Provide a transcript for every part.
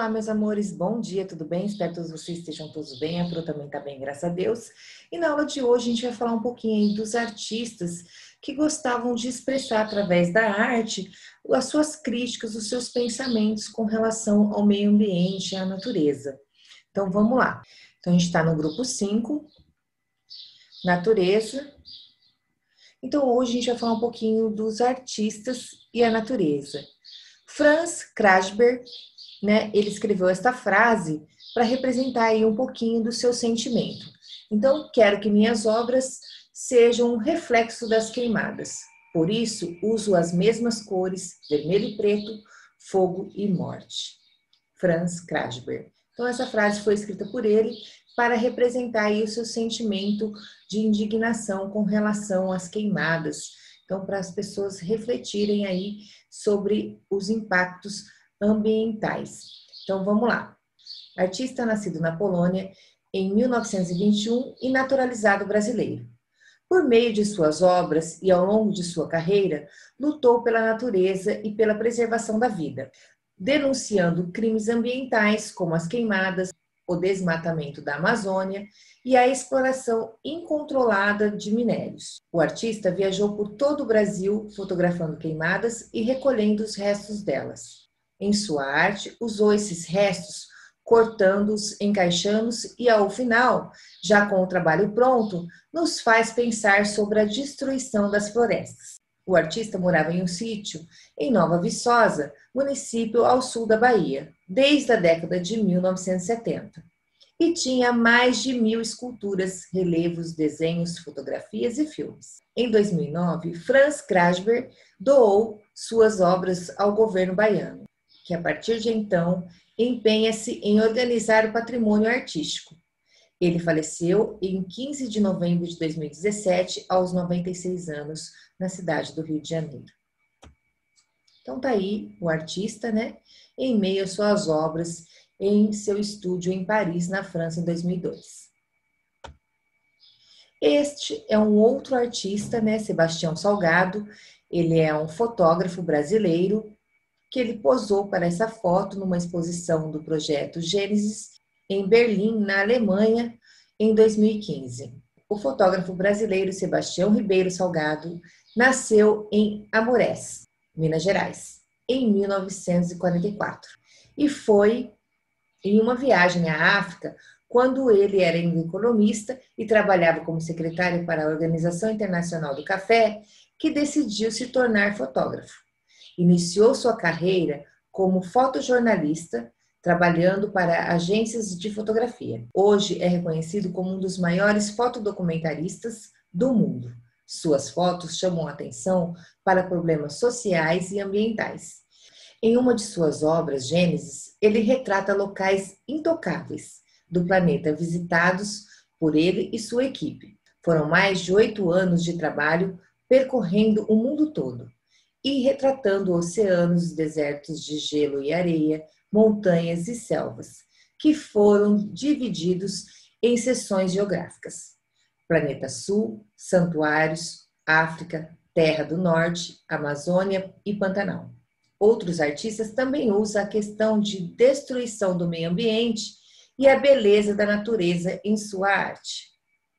Olá, meus amores, bom dia, tudo bem? Espero que todos vocês estejam todos bem, a Pro também está bem, graças a Deus. E na aula de hoje a gente vai falar um pouquinho aí dos artistas que gostavam de expressar através da arte as suas críticas, os seus pensamentos com relação ao meio ambiente e à natureza. Então vamos lá. Então a gente está no grupo 5, natureza. Então hoje a gente vai falar um pouquinho dos artistas e a natureza. Franz Krasberg, né, ele escreveu esta frase para representar aí um pouquinho do seu sentimento. Então, quero que minhas obras sejam um reflexo das queimadas. Por isso, uso as mesmas cores, vermelho e preto, fogo e morte. Franz Krasberg. Então, essa frase foi escrita por ele para representar aí o seu sentimento de indignação com relação às queimadas. Então, para as pessoas refletirem aí sobre os impactos ambientais. Então, vamos lá. Artista nascido na Polônia em 1921 e naturalizado brasileiro. Por meio de suas obras e ao longo de sua carreira, lutou pela natureza e pela preservação da vida, denunciando crimes ambientais como as queimadas, o desmatamento da Amazônia e a exploração incontrolada de minérios. O artista viajou por todo o Brasil fotografando queimadas e recolhendo os restos delas. Em sua arte, usou esses restos, cortando-os, encaixando-os e, ao final, já com o trabalho pronto, nos faz pensar sobre a destruição das florestas. O artista morava em um sítio em Nova Viçosa, município ao sul da Bahia, desde a década de 1970. E tinha mais de 1.000 esculturas, relevos, desenhos, fotografias e filmes. Em 2009, Franz Krasberg doou suas obras ao governo baiano, que a partir de então empenha-se em organizar o patrimônio artístico. Ele faleceu em 15 de novembro de 2017, aos 96 anos, na cidade do Rio de Janeiro. Então tá aí o artista, né, em meio às suas obras em seu estúdio em Paris, na França, em 2002. Este é um outro artista, né, Sebastião Salgado. Ele é um fotógrafo brasileiro que ele posou para essa foto numa exposição do projeto Gênesis em Berlim, na Alemanha, em 2015. O fotógrafo brasileiro Sebastião Ribeiro Salgado nasceu em Amorés, Minas Gerais, em 1944 e foi em uma viagem à África, quando ele era economista e trabalhava como secretário para a Organização Internacional do Café, que decidiu se tornar fotógrafo. Iniciou sua carreira como fotojornalista, trabalhando para agências de fotografia. Hoje é reconhecido como um dos maiores fotodocumentaristas do mundo. Suas fotos chamam a atenção para problemas sociais e ambientais. Em uma de suas obras, Gênesis, ele retrata locais intocáveis do planeta visitados por ele e sua equipe. Foram mais de 8 anos de trabalho percorrendo o mundo todo e retratando oceanos, desertos de gelo e areia, montanhas e selvas, que foram divididos em seções geográficas. Planeta Sul, Santuários, África, Terra do Norte, Amazônia e Pantanal. Outros artistas também usam a questão de destruição do meio ambiente e a beleza da natureza em sua arte.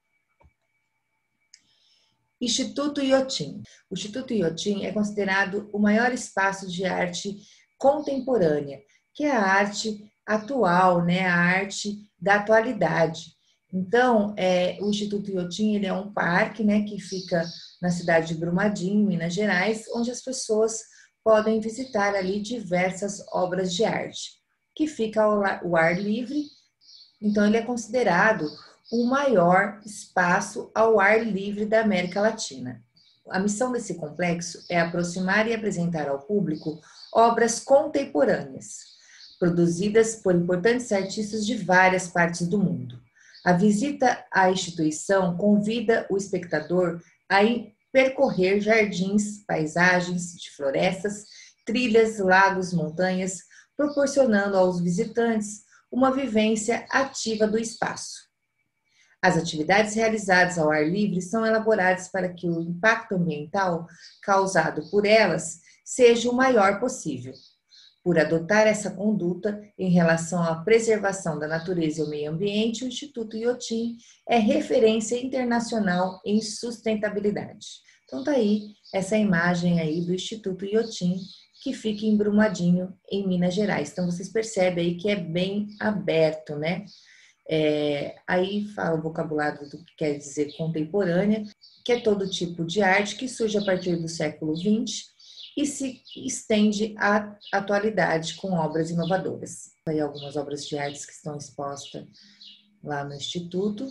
Instituto Iotim. O Instituto Iotim é considerado o maior espaço de arte contemporânea, que é a arte atual, né? A arte da atualidade. Então, o Instituto Iotim, ele é um parque, né, que fica na cidade de Brumadinho, Minas Gerais, onde as pessoas podem visitar ali diversas obras de arte, que fica ao ar livre. Então, ele é considerado o maior espaço ao ar livre da América Latina. A missão desse complexo é aproximar e apresentar ao público obras contemporâneas, produzidas por importantes artistas de várias partes do mundo. A visita à instituição convida o espectador a percorrer jardins, paisagens de florestas, trilhas, lagos, montanhas, proporcionando aos visitantes uma vivência ativa do espaço. As atividades realizadas ao ar livre são elaboradas para que o impacto ambiental causado por elas seja o maior possível. Por adotar essa conduta em relação à preservação da natureza e ao meio ambiente, o Instituto Iotim é referência internacional em sustentabilidade. Então tá aí essa imagem aí do Instituto Iotim, que fica em Brumadinho, em Minas Gerais. Então vocês percebem aí que é bem aberto, né? Aí fala o vocabulário do que quer dizer contemporânea, que é todo tipo de arte que surge a partir do século XX e se estende à atualidade com obras inovadoras. Aí algumas obras de arte que estão expostas lá no Instituto.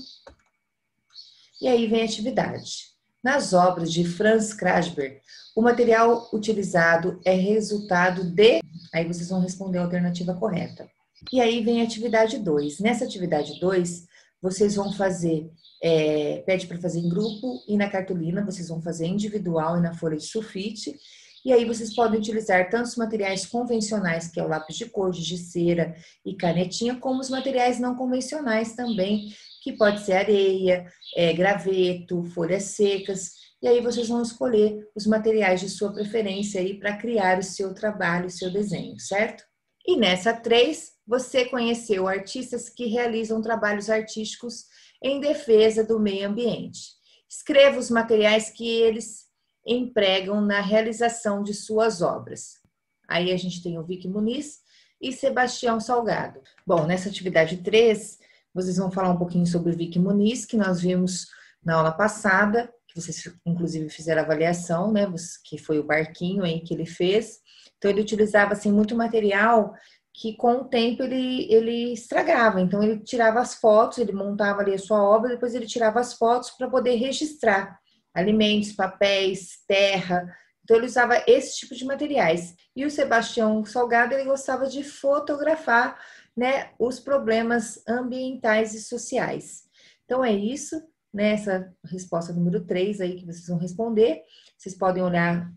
E aí vem a atividade. Nas obras de Franz Krasberg, o material utilizado é resultado de... Aí vocês vão responder a alternativa correta. E aí vem a atividade 2. Nessa atividade 2, vocês vão fazer, pede para fazer em grupo e na cartolina, vocês vão fazer individual e na folha de sulfite. E aí vocês podem utilizar tanto os materiais convencionais, que é o lápis de cor, de cera e canetinha, como os materiais não convencionais também, que pode ser areia, graveto, folhas secas. E aí vocês vão escolher os materiais de sua preferência aí para criar o seu trabalho, o seu desenho, certo? E nessa 3, você conheceu artistas que realizam trabalhos artísticos em defesa do meio ambiente. Escreva os materiais que eles empregam na realização de suas obras. Aí a gente tem o Vicky Muniz e Sebastião Salgado. Bom, nessa atividade 3, vocês vão falar um pouquinho sobre o Vicky Muniz, que nós vimos na aula passada, que vocês inclusive fizeram a avaliação, né, que foi o barquinho aí que ele fez. Então ele utilizava assim muito material que com o tempo ele estragava. Então ele tirava as fotos, ele montava ali a sua obra, depois ele tirava as fotos para poder registrar alimentos, papéis, terra. Então ele usava esse tipo de materiais. E o Sebastião Salgado, ele gostava de fotografar, né, os problemas ambientais e sociais. Então é isso, né, essa resposta número 3 aí que vocês vão responder. Vocês podem olhar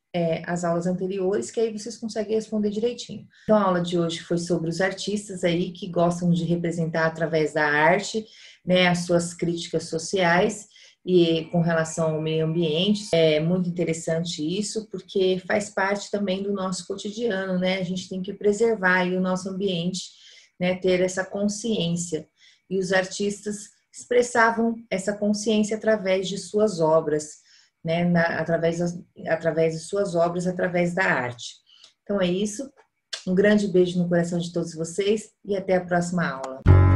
as aulas anteriores, que aí vocês conseguem responder direitinho. Então, a aula de hoje foi sobre os artistas aí que gostam de representar através da arte, né, as suas críticas sociais e com relação ao meio ambiente. É muito interessante isso, porque faz parte também do nosso cotidiano, né? A gente tem que preservar aí o nosso ambiente, né, ter essa consciência. E os artistas expressavam essa consciência através de suas obras, né, através de suas obras, através da arte. Então é isso, um grande beijo no coração de todos vocês e até a próxima aula.